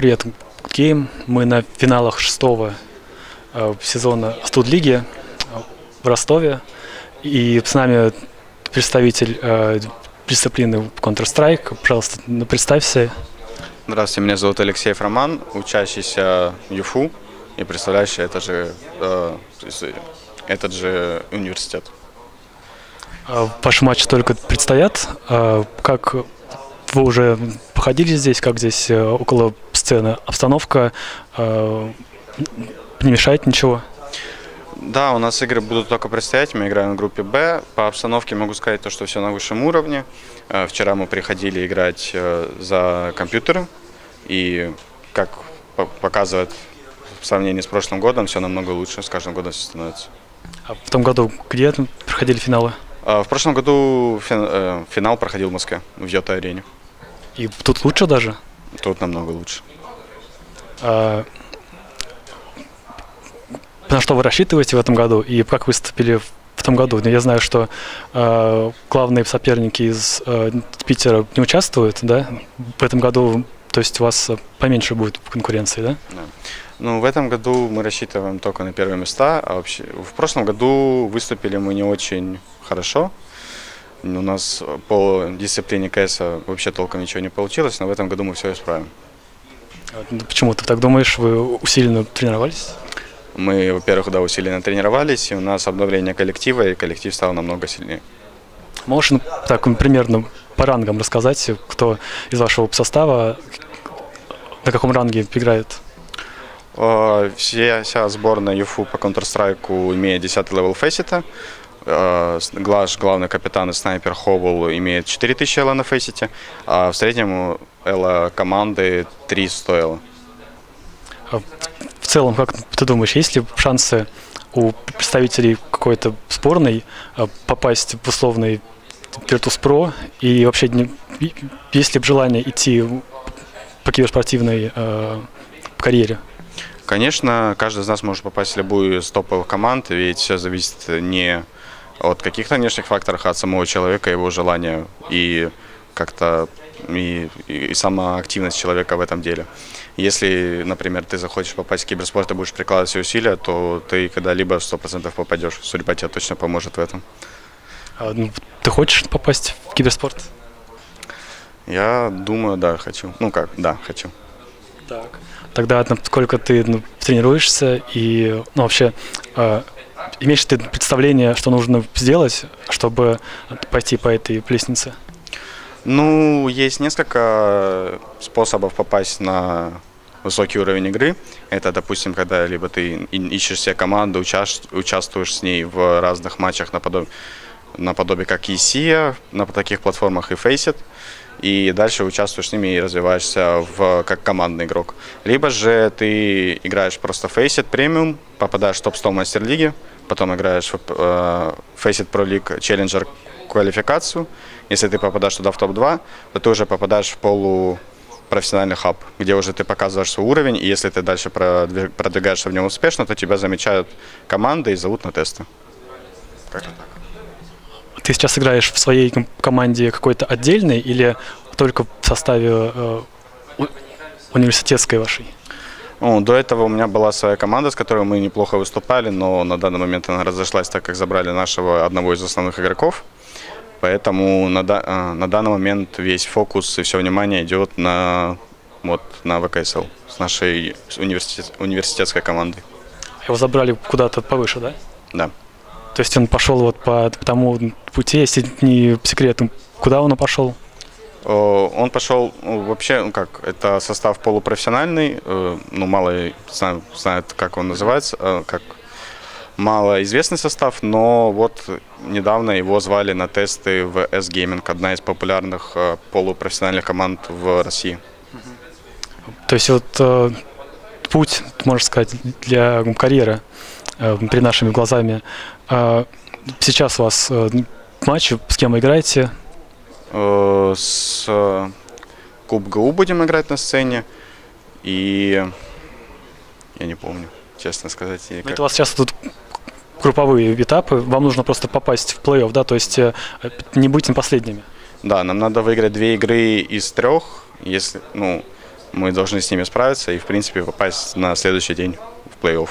привет, Game. Мы на финалах 6-го сезона Студ-лиги в Ростове. И с нами представитель дисциплины Counter-Strike. Пожалуйста, представься. Здравствуйте, меня зовут Алексей Роман, учащийся ЮФУ и представляющий этот же университет. Ваши матчи только предстоят. Как вы уже походили здесь, как здесь около сцены? Обстановка не мешает ничего? Да, у нас игры будут только предстоять, мы играем в группе Б. По обстановке могу сказать то, что все на высшем уровне. Вчера мы приходили играть за компьютеры, и как показывает в сравнении с прошлым годом, все намного лучше, с каждым годом все становится. А в том году где проходили финалы? В прошлом году финал проходил в Москве, в Йота-арене. И тут лучше даже? Тут намного лучше. На что вы рассчитываете в этом году и как выступили в том году? Я знаю, что главные соперники из Питера не участвуют, да? В этом году, то есть у вас поменьше будет конкуренции, да? Да. Ну, в этом году мы рассчитываем только на первые места, а вообще в прошлом году выступили мы не очень хорошо. У нас по дисциплине КС вообще толком ничего не получилось, но в этом году мы все исправим. Почему ты так думаешь? Вы усиленно тренировались? Мы, во-первых, да, усиленно тренировались, и у нас обновление коллектива, и коллектив стал намного сильнее. Можешь так примерно по рангам рассказать, кто из вашего состава на каком ранге играет? Вся сборная ЮФУ по Counter-Strike имеет 10 левел фейсита. Глаш, главный капитан и снайпер Ховел имеет 4000 эла на фейсите, а в среднем эла команды 300 эла. В целом, как ты думаешь, есть ли шансы у представителей какой-то сборной попасть в условный Virtus.pro? И вообще, есть ли желание идти по киберспортивной карьере? Конечно, каждый из нас может попасть в любую из топовых команд, ведь все зависит не от каких-то внешних факторов, а от самого человека, его желания и как-то и сама активность человека в этом деле. Если, например, ты захочешь попасть в киберспорт и будешь прикладывать все усилия, то ты когда-либо 100% попадешь. Судьба тебе точно поможет в этом. Ты хочешь попасть в киберспорт? Я думаю, да, хочу. Да, хочу. Так. Тогда насколько ты тренируешься и вообще имеешь ты представление, что нужно сделать, чтобы пойти по этой лестнице? Ну, есть несколько способов попасть на высокий уровень игры. Это, допустим, когда либо ты ищешь себе команду, участвуешь с ней в разных матчах наподобие как ESEA, на таких платформах и Faceit, и дальше участвуешь с ними и развиваешься как командный игрок. Либо же ты играешь просто Faceit премиум, попадаешь в топ-100 мастер-лиги, потом играешь в Faceit Pro League Challenger квалификацию. Если ты попадаешь туда в топ-2, то ты уже попадаешь в полупрофессиональный хаб, где уже ты показываешь свой уровень, и если ты дальше продвигаешься в нем успешно, то тебя замечают команды и зовут на тесты. Как-то так. Ты сейчас играешь в своей команде какой-то отдельной или только в составе университетской вашей? До этого у меня была своя команда, с которой мы неплохо выступали, но на данный момент она разошлась, так как забрали одного из основных игроков. Поэтому на данный момент весь фокус и все внимание идет на ВКСЛ с нашей университетской командой. Его забрали куда-то повыше, да? Да. То есть он пошел по тому пути, если не секрет, куда он пошел? Он пошел, вообще, это состав полупрофессиональный, мало знают, как он называется, как малоизвестный состав, но вот недавно его звали на тесты в S-Gaming, одна из популярных полупрофессиональных команд в России. То есть путь, можно сказать, для карьеры перед нашими глазами. Сейчас у вас матч, с кем вы играете? С КубГУ будем играть на сцене, и я не помню, честно сказать. Это у вас сейчас тут групповые этапы, вам нужно просто попасть в плей-офф, да, то есть не быть последними. Да, нам надо выиграть 2 игры из 3, если, мы должны с ними справиться и, в принципе, попасть на следующий день в плей-офф.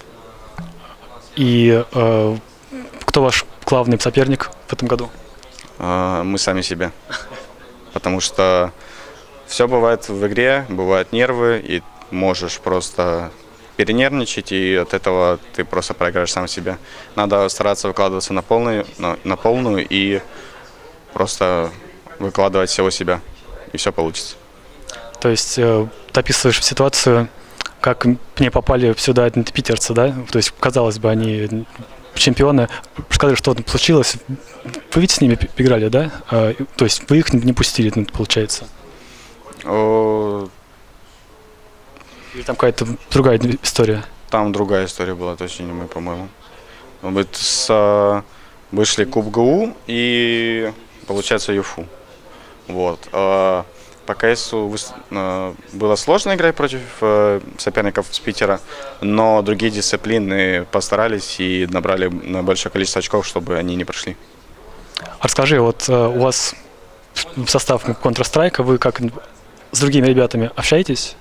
И кто ваш главный соперник в этом году? Мы сами себе. Потому что все бывает в игре, бывают нервы, и можешь просто перенервничать, и от этого ты просто проиграешь сам себе. Надо стараться выкладываться на полную и просто выкладывать всего себя, и все получится. То есть ты описываешь ситуацию, как не попали сюда питерцы, да? То есть, казалось бы, они чемпионы, сказали, что случилось. Вы ведь с ними играли, да? То есть вы их не пустили, получается? Или там какая-то другая история? Там другая история была, точно не мы, по-моему. Вышли Куб ГУ и, получается, ЮФУ. Вот. По КСу было сложно играть против соперников с Питера, но другие дисциплины постарались и набрали большое количество очков, чтобы они не прошли. Расскажи, вот у вас в состав Counter-Strike, вы как с другими ребятами общаетесь?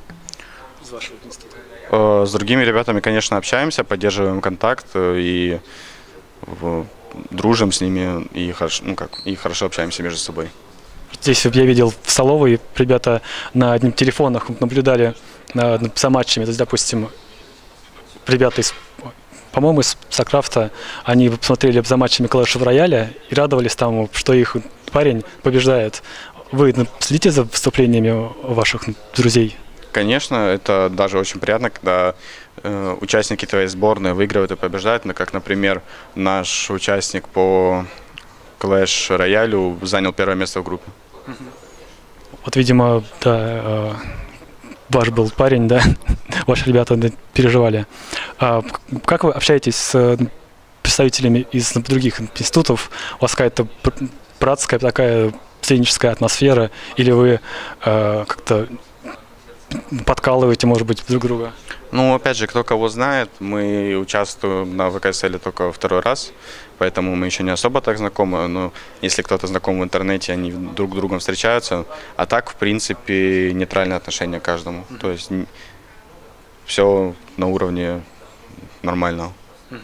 С другими ребятами, конечно, общаемся, поддерживаем контакт и дружим с ними и хорошо общаемся между собой. Здесь я видел в столовой, ребята на телефонах наблюдали за матчами. То есть, допустим, ребята по-моему, из Сакрафта, они смотрели за матчами Clash of Royale и радовались тому, что их парень побеждает. Вы следите за выступлениями ваших друзей? Конечно, это даже очень приятно, когда участники твоей сборной выигрывают и побеждают. Как, например, наш участник по Clash Royale занял первое место в группе. Вот, видимо, да, ваш был парень, да, ваши ребята переживали. Как вы общаетесь с представителями из других институтов? У вас какая-то братская такая студенческая атмосфера, или вы как-то подкалываете, может быть, друг друга? Ну, опять же, кто кого знает, мы участвуем на ВКСЛ только второй раз, поэтому мы еще не особо так знакомы, но если кто-то знаком в интернете, они друг с другом встречаются, а так, в принципе, нейтральное отношение к каждому, то есть все на уровне нормального.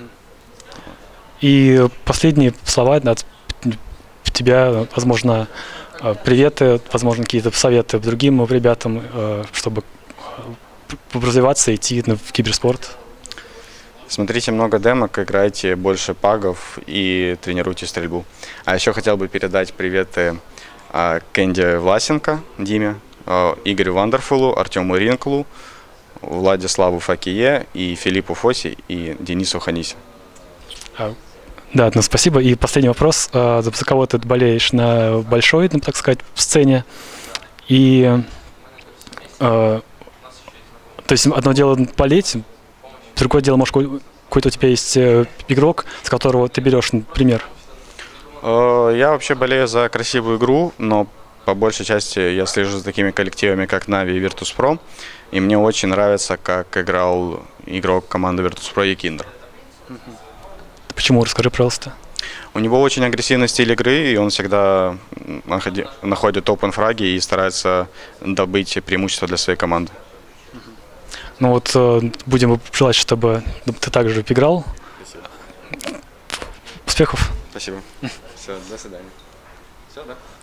И последние слова от тебя, возможно, приветы, возможно, какие-то советы другим ребятам, чтобы развиваться и идти в киберспорт? Смотрите много демок, играйте больше пагов и тренируйте стрельбу. А еще хотел бы передать приветы Кенде Власенко, Диме, Игорю Вандерфулу, Артему Ринклу, Владиславу Факие и Филиппу Фоси и Денису Ханисе. Да, ну, спасибо. И последний вопрос. За кого ты болеешь на большой, так сказать, сцене? И то есть одно дело болеть, другое дело, может, какой-то у тебя есть игрок, с которого ты берешь пример? Я вообще болею за красивую игру, но по большей части я слежу за такими коллективами, как Na'Vi и Virtus.pro. И мне очень нравится, как играл игрок команды Virtus.pro Якиндр. Почему? Расскажи, пожалуйста. У него очень агрессивный стиль игры, и он всегда находит опен-фраги и старается добыть преимущество для своей команды. Ну вот будем желать, чтобы ты также играл. Спасибо. Успехов. Спасибо. Все, до свидания. Все, да?